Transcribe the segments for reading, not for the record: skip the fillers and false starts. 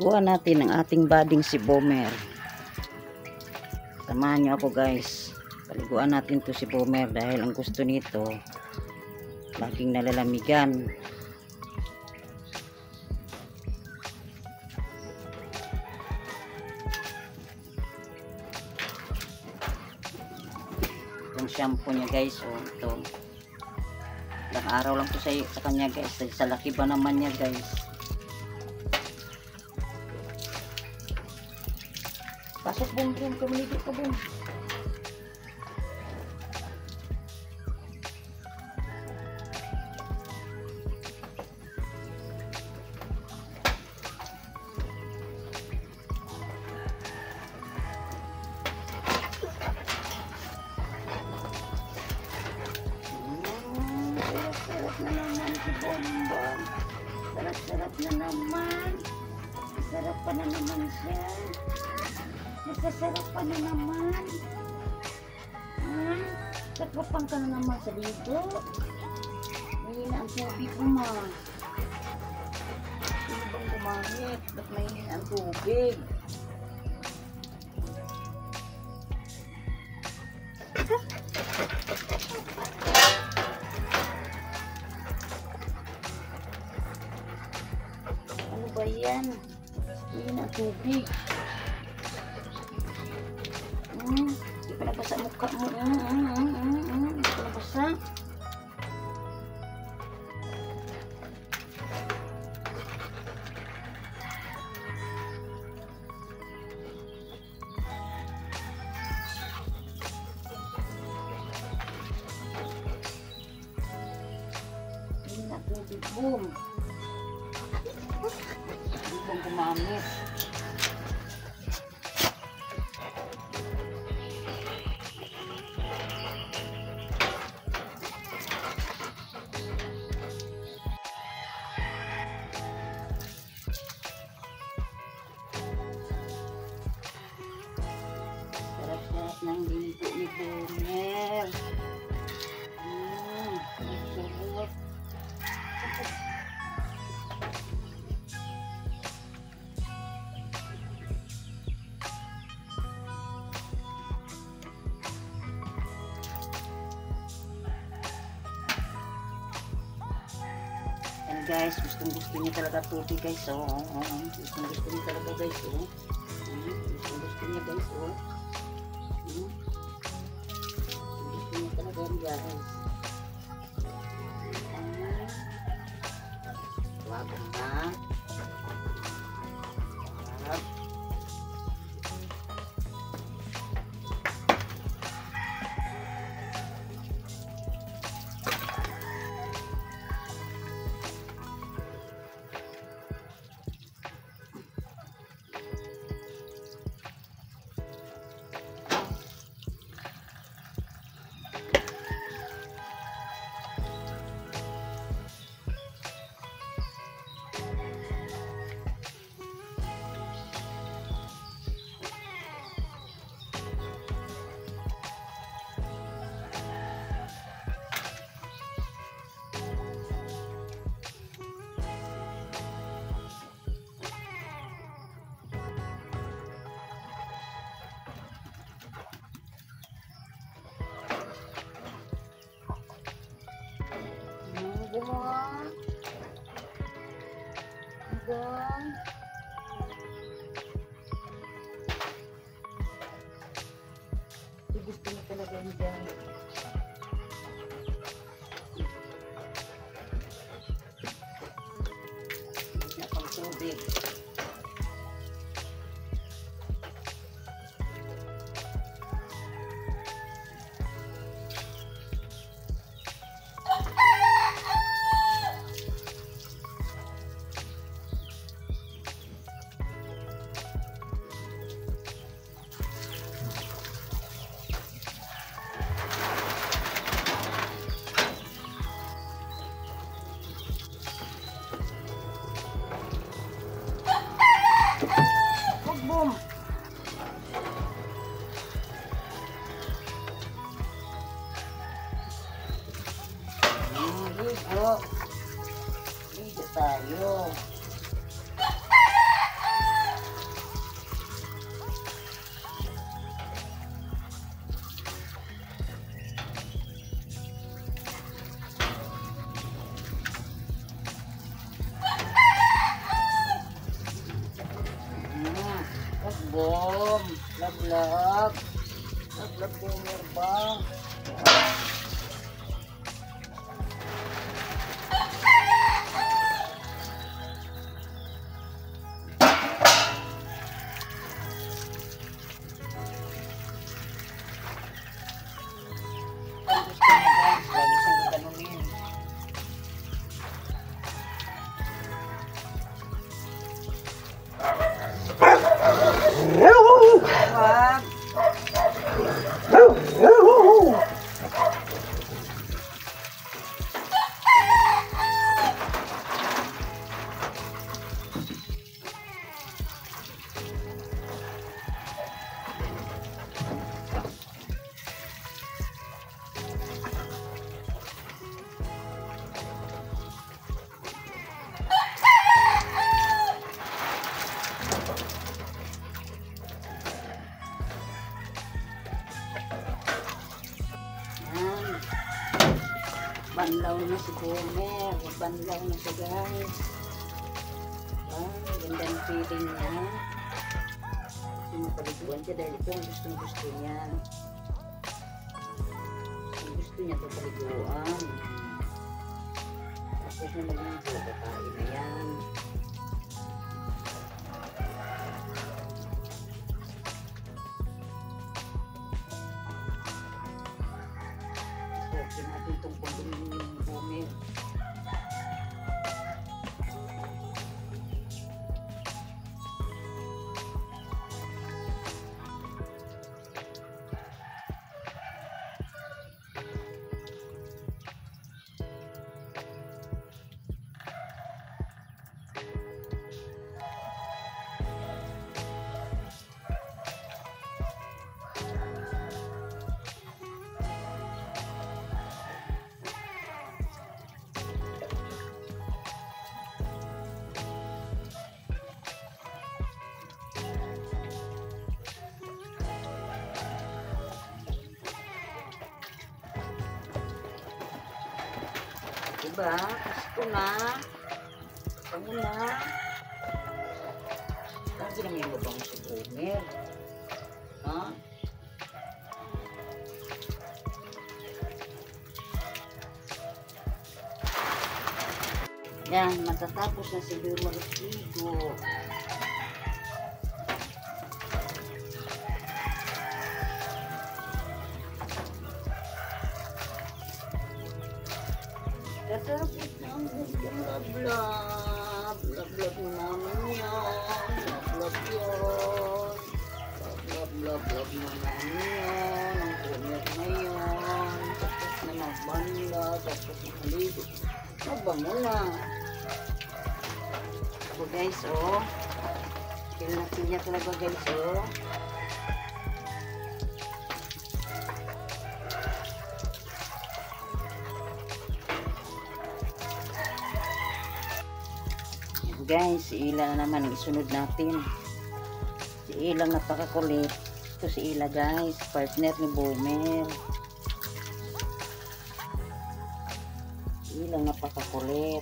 Paliguan natin ang ating bading si Bomer. Samahan nyo ako guys. Paliguan natin to si Bomer dahil ang gusto nito laging nalalamigan. Itong shampoo niya guys, oh, ito. Ilang araw lang to sa kanya guys. Sa laki ba naman niya guys. Pasok Bong, kumaligo ka Bong. Sarap-sarap na naman. Sarap pa na naman siya. Nagkasarap pa na naman. Nagpapang ka na naman sa dito. Mahina ang tubig mo ma. Hindi bang gumamit? Ba't mahina ang tubig? Ano ba yan? Mahina ang tubig. Hindi pa nabasa mukha mo. Hindi pa nabasa. Mahina ang tubig. Boom. Hindi bang gumamit? Sarap-sarap ng ligo ni Bomer. Sarap. Yan guys, gustong-gusto niya talaga tubig guys. Gustong-gusto niya talaga guys. Gustong-gusto niya guys. Gusto niya talaga guys. Wag na. Gusto niya talaga yung dyan. Napang tubig. bom. Laglag. Laglag boomer ba? Banlaw na si Boomer. Banlaw na siya guys. Gandang feeling niya. Mapaliguan siya dahil ito ang gusto niya. Gusto niya ito paliguan. Tapos na mag-video, kakain na yan. Okay natin itong kundin yung Boomer. Diba? Gusto na. Kamu na. Lagi na may lubang si Boomer. Ha? Yan, matatapos na si Boomer Ligo. Tatapos na ang blah-blah. Blah-blah mo namin yan. Blah-blah yun. Blah-blah mo namin yan. Ang Boomer na yan. Tapos na magbanda. Tapos na maligo. Mabango na. So guys, oh. Kailangan niya talaga guys, oh. Guys, si Ila na naman ang isunod natin. Si Ila napakakulit. Ito si Ila guys, partner ni Boomer. Si Ila napakakulit.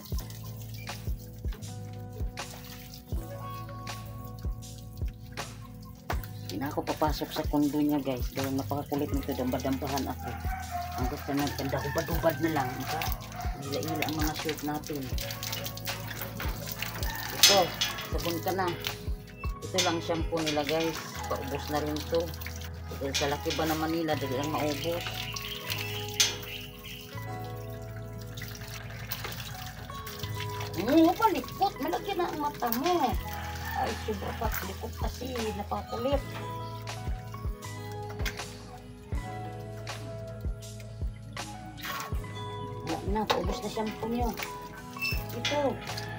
Hindi na ako papasok sa kondo niya guys. Dahil napakakulit nito, dambad-dambahan ako. Ang gusto na, dahubad-hubad na lang. Ila-ila ang mga shirt natin. Ito, sabon ka na. Ito lang shampoo nila guys. Paubos na rin to. Dahil sa laki ba naman nila, dahil lang maubos. Palikot. Malagyan na ang mata mo. Ay, sobra pa. Palikot kasi. Napakulit. Na, paubos na shampoo nyo. Ito.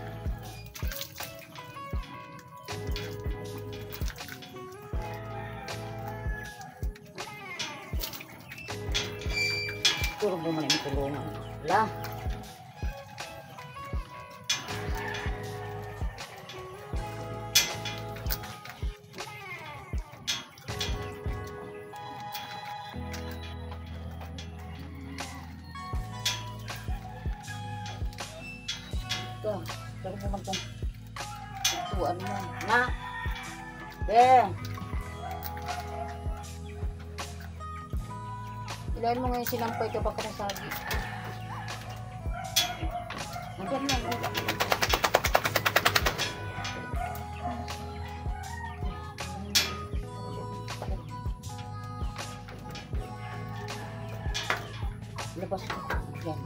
Puro bumalik ang kulungan. Wala. Ito. Pero naman itong tutuan mo. Na. Be. Ilahin mo ngayon sinampay ka baka nasagi. Magyan lang. Labas ko. Yan.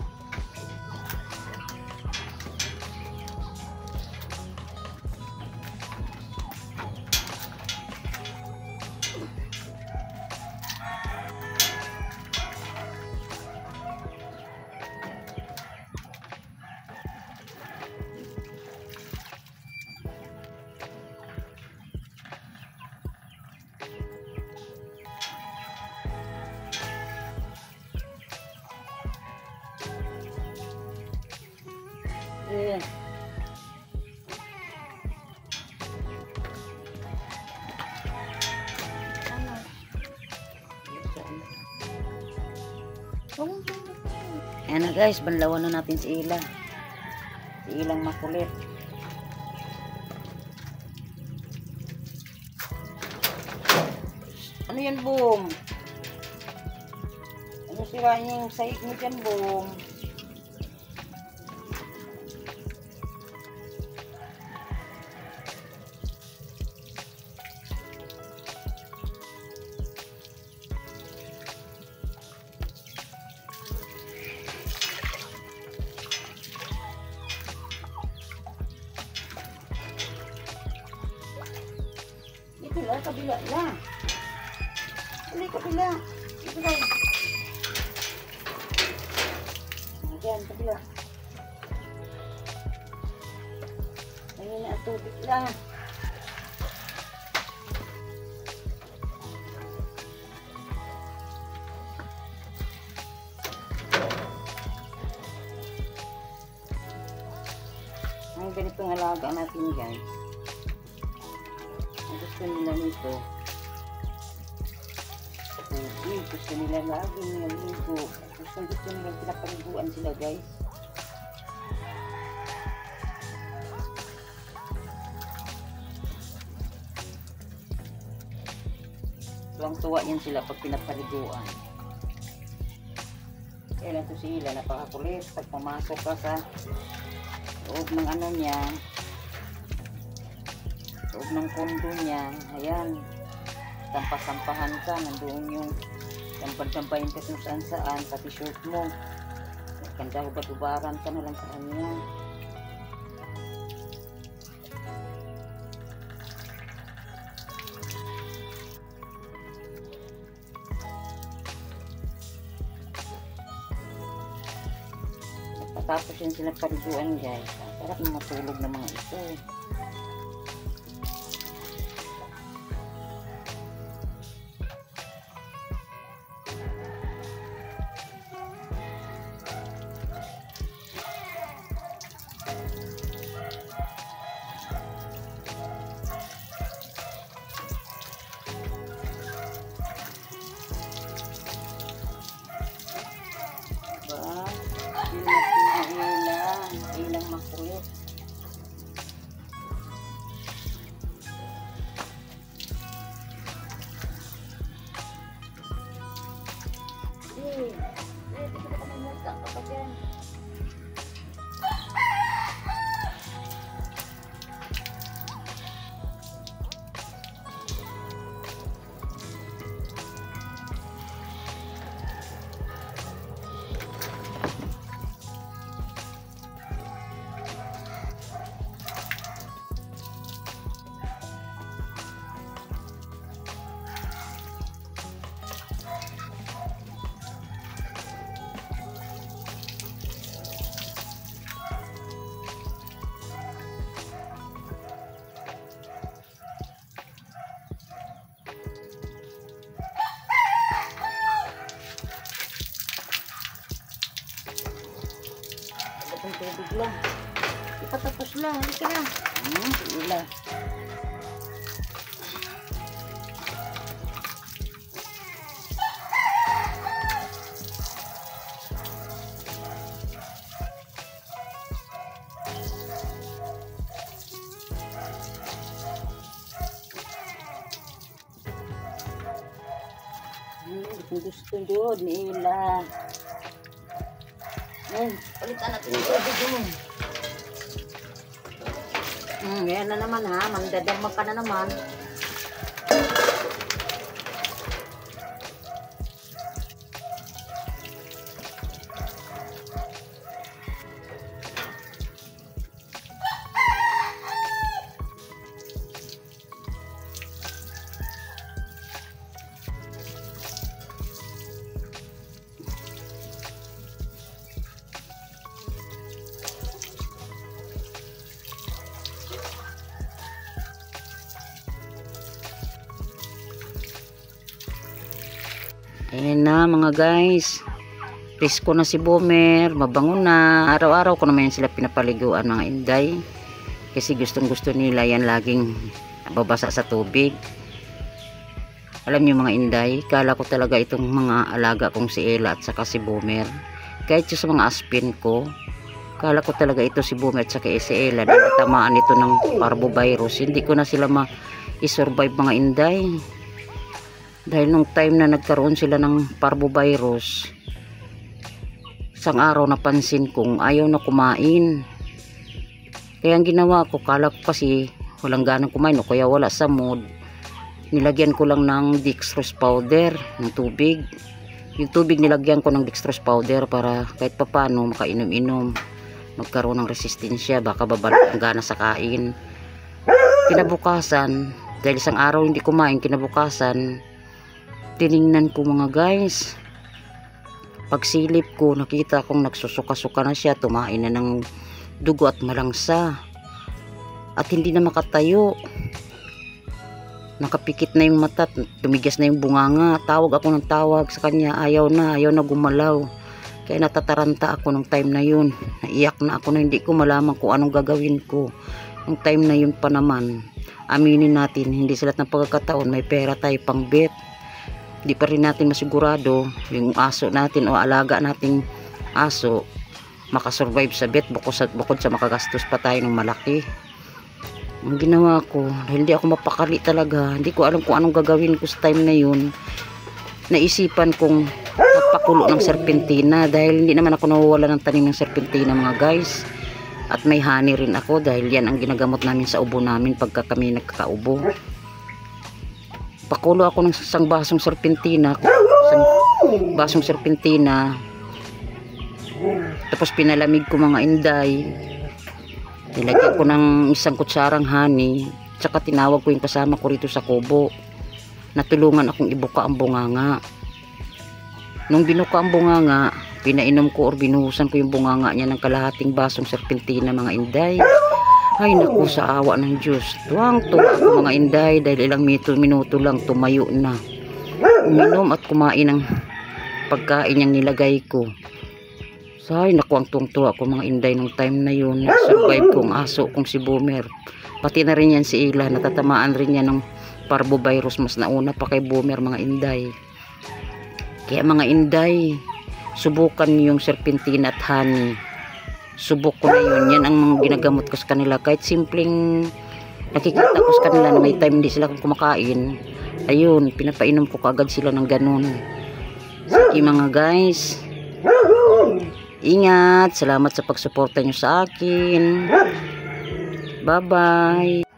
Eh. Ayan na guys, banlawan na natin si Ila. Si Ilang makulit. Ano yan, Boom? Ano sira yung sahig mo dyan, Boom? Ito lang, kabila lang. Hindi, kabila. Ito lang. Ayan, kabila. Ayun na ang tubig lang. Ang ganitong alaga natin guys. Ang gusto nila nito. Gusto nila lagi niligo. Gusto nila pinapaliguan sila guys. Tuwang-tuwa yan sila pag pinapaliguan. Kaya lang to sila, napakakulit. Pag pumasok ka sa loob ng ano niya, loob ng kondo niya, ayan, sampah-sampahan ka, nandoon yung sampad-sampahin ka kung saan-saan, pati shirt mo, kanda hubad-hubaran ka na lang sa kanya. Tapos yun sila paliguan guys. Sarap na matulog ng mga ito. Ilang makulit. Ito ko pa mamuta kapag yan. Ang tubig lang. Ipatapos lang. Halika lang. Sige lang. gustong gusto yun ni Ila. Palitan natin yung tubig yun. Yan na naman ha, mandadamag ka na naman. Ayan na mga guys, presko na si Boomer, mabango na. Araw-araw ko naman sila pinapaliguan mga inday, kasi gustong gusto nila yan laging babasa sa tubig. Alam niyo mga inday, kala ko talaga itong mga alaga kong si Ella at saka si Boomer, kahit yung sa mga aspin ko, kala ko talaga ito si Boomer at saka si Ella dahil tamaan ito ng parvovirus. Hindi ko na sila ma-survive mga inday. Dahil nung time na nagkaroon sila ng parvovirus, isang araw napansin kong ayaw na kumain. Kaya ang ginawa ko, kala ko kasi walang ganang kumain o kaya wala sa mood, nilagyan ko lang ng dextrose powder ng tubig. Yung tubig nilagyan ko ng dextrose powder para kahit papano makainom-inom, magkaroon ng resistensya, baka babalik ang gana sa kain. Kinabukasan, dahil isang araw hindi kumain, kinabukasan tiningnan ko mga guys, pagsilip ko nakita kong nagsusuka-suka na siya, tumain na ng dugo at malangsa at hindi na makatayo, nakapikit na yung mata, tumigas na yung bunganga. Tawag ako ng tawag sa kanya, ayaw na gumalaw. Kaya natataranta ako nung time na yun, naiyak na ako na hindi ko malaman kung anong gagawin ko. Nung time na yun pa naman, aminin natin, hindi sa lahat ng pagkakataon may pera tayo pang bet. Di pa rin natin masigurado yung aso natin o alaga nating aso makasurvive sa bet, bukod sa makagastos pa tayo ng malaki. Ang ginawa ko, dahil hindi ako mapakali talaga, hindi ko alam kung anong gagawin ko sa time na yun, naisipan kong magpakulo ng serpentina, dahil hindi naman ako nawawala ng tanim ng serpentina mga guys. At may honey rin ako dahil yan ang ginagamot namin sa ubo namin pagka kami nagkakaubo. Pakulo ako ng isang basong serpentina, tapos pinalamig ko mga inday, nilagyan ko ng isang kutsarang honey, tsaka tinawag ko yung kasama ko rito sa kubo, natulungan akong ibuka ang bunganga. Nung binuka ang bunganga, pinainom ko or binuhusan ko yung bunganga niya ng kalahating basong serpentina mga inday. Ay naku, sa awa ng Diyos, tuwang-tuwa ako mga inday dahil ilang minuto lang tumayo na. Uminom at kumain ng pagkain niyang nilagay ko. Ay naku, ang tuwang-tuwa ako mga inday nung time na yun. Survive kong aso kong si Boomer. Pati na rin yan si Ila, natatamaan rin yan ng parvovirus, mas nauna pa kay Boomer mga inday. Kaya mga inday, subukan niyo yung serpentina at honey. Subok ko na yun, yan ang ginagamot ko sa kanila. Kahit simpleng nakikita ko sa kanila na may time hindi sila kumakain, ayun, pinapainom ko kaagad sila ng ganun. Sige mga guys, ingat, salamat sa pagsuporta nyo sa akin. Bye bye.